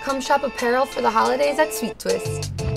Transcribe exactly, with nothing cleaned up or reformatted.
Come shop apparel for the holidays at Sweet Twist.